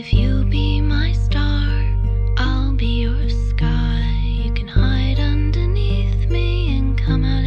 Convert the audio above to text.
If you be my star, I'll be your sky. You can hide underneath me and come out